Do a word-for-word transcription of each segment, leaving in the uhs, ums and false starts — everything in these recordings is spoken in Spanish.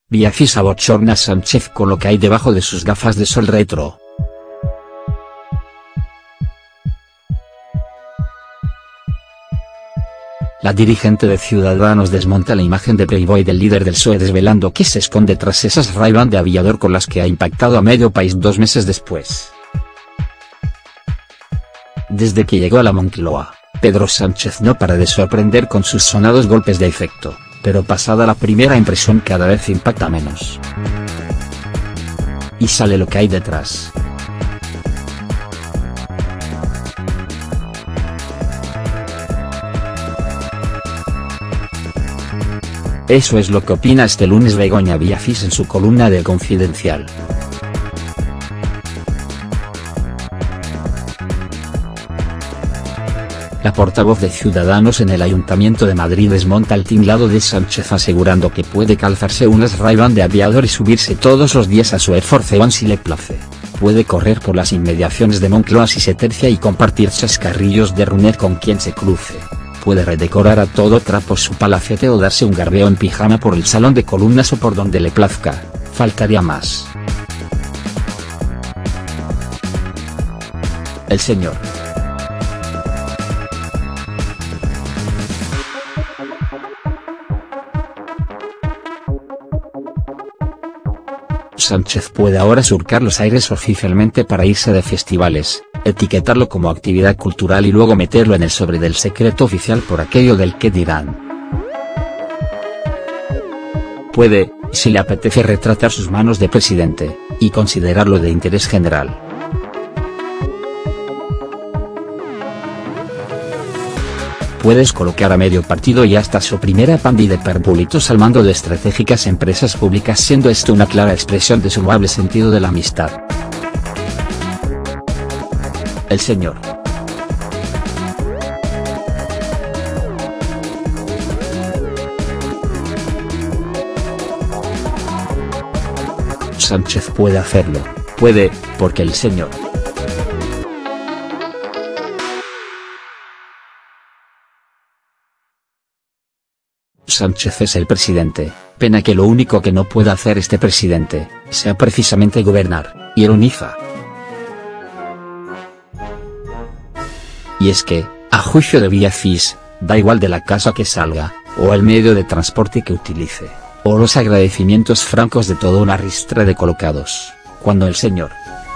Villafís abochorna a Sánchez con lo que hay debajo de sus gafas de sol retro. La dirigente de Ciudadanos desmonta la imagen de Playboy del líder del P S O E desvelando que se esconde tras esas Ray-Ban de aviador con las que ha impactado a medio país dos meses después. Desde que llegó a la Moncloa, Pedro Sánchez no para de sorprender con sus sonados golpes de efecto, pero pasada la primera impresión cada vez impacta menos. Y sale lo que hay detrás. Eso es lo que opina este lunes Begoña Villafís en su columna de El Confidencial. La portavoz de Ciudadanos en el Ayuntamiento de Madrid desmonta el tinglado de Sánchez asegurando que puede calzarse unas Ray-Ban de aviador y subirse todos los días a su Air Force One si le place. Puede correr por las inmediaciones de Moncloa si se tercia y compartir chascarrillos de Runet con quien se cruce. Puede redecorar a todo trapo su palacete o darse un garbeo en pijama por el salón de columnas o por donde le plazca, faltaría más. El señor Sánchez puede ahora surcar los aires oficialmente para irse de festivales, etiquetarlo como actividad cultural y luego meterlo en el sobre del secreto oficial por aquello del qué dirán. Puede, si le apetece, retratar sus manos de presidente, y considerarlo de interés general. Puedes colocar a medio partido y hasta su primera pandi de perbulitos al mando de estratégicas empresas públicas, siendo esto una clara expresión de su loable sentido de la amistad. El señor Sánchez puede hacerlo, puede, porque el señor Sánchez es el presidente, pena que lo único que no pueda hacer este presidente, sea precisamente gobernar, ironiza. Y es que, a juicio de Villafís, da igual de la casa que salga, o el medio de transporte que utilice, o los agradecimientos francos de toda una ristra de colocados, cuando el señor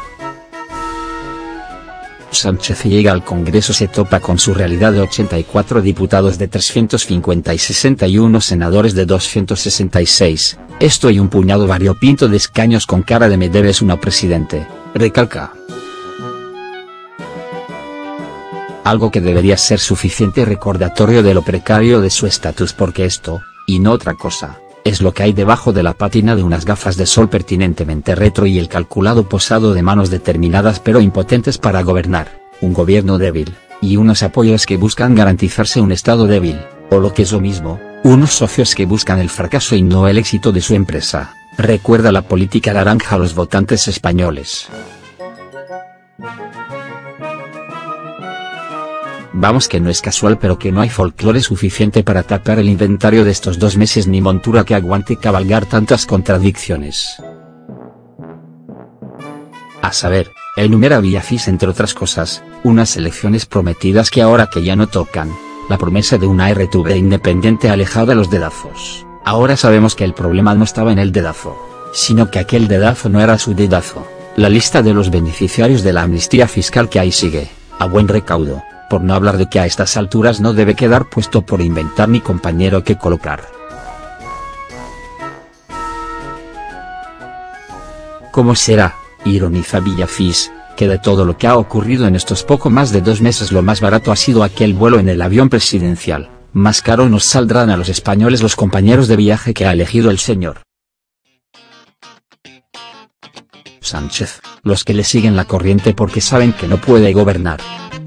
Sánchez llega al Congreso se topa con su realidad de ochenta y cuatro diputados de trescientos cincuenta y sesenta y uno senadores de doscientos sesenta y seis, esto y un puñado variopinto de escaños con cara de me debes una presidente, recalca. Algo que debería ser suficiente recordatorio de lo precario de su estatus porque esto, y no otra cosa, es lo que hay debajo de la pátina de unas gafas de sol pertinentemente retro y el calculado posado de manos determinadas pero impotentes para gobernar, un gobierno débil, y unos apoyos que buscan garantizarse un estado débil, o lo que es lo mismo, unos socios que buscan el fracaso y no el éxito de su empresa, recuerda la política naranja a los votantes españoles. Vamos que no es casual pero que no hay folclore suficiente para tapar el inventario de estos dos meses ni montura que aguante cabalgar tantas contradicciones. A saber, enumera Villafís entre otras cosas, unas elecciones prometidas que ahora que ya no tocan, la promesa de una R T V independiente alejada de los dedazos, ahora sabemos que el problema no estaba en el dedazo, sino que aquel dedazo no era su dedazo, la lista de los beneficiarios de la amnistía fiscal que ahí sigue, a buen recaudo. Por no hablar de que a estas alturas no debe quedar puesto por inventar ni compañero que colocar. ¿Cómo será, ironiza Villafís, que de todo lo que ha ocurrido en estos poco más de dos meses lo más barato ha sido aquel vuelo en el avión presidencial, más caro nos saldrán a los españoles los compañeros de viaje que ha elegido el señor Sánchez, los que le siguen la corriente porque saben que no puede gobernar?